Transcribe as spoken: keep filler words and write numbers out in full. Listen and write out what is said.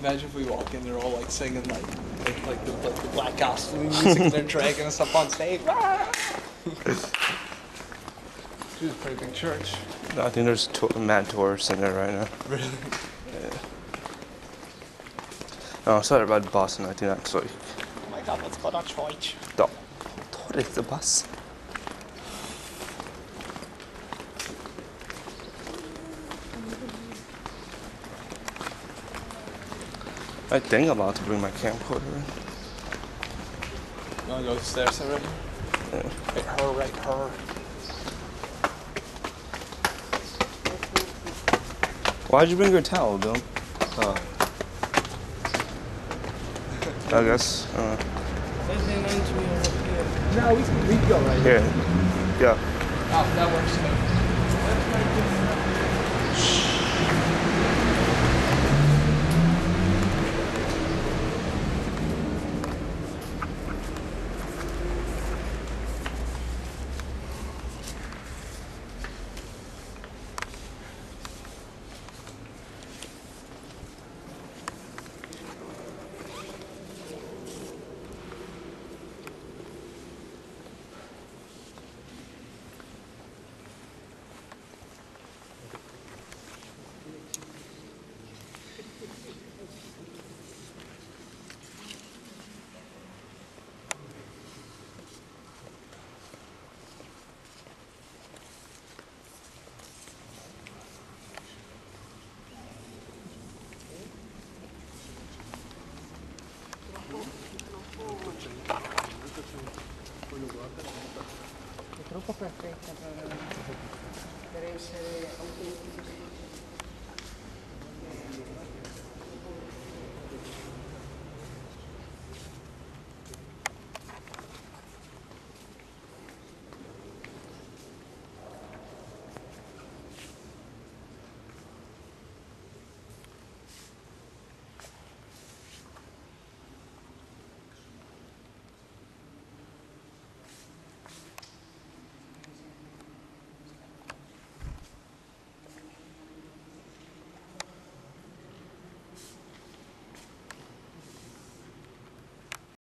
Imagine if we walk in, they're all like singing like like, like, the, like the Black Gospel music, and they're dragging us up on stage. She's a pretty big church. No, I think there's to- mad tourists in there right now. Really? Yeah. No, sorry about Boston. I think that's like. Oh my God, let's go to church. Da. Tar inte buss. I think I'm about to bring my camcorder in. You wanna go upstairs already? Yeah. Right, her, right, her. Why'd you bring your towel, Bill? Oh. I guess. Uh, No, we can, we can go right here. Yeah. Oh, that works too. È troppo perfetta per, per essere autentico.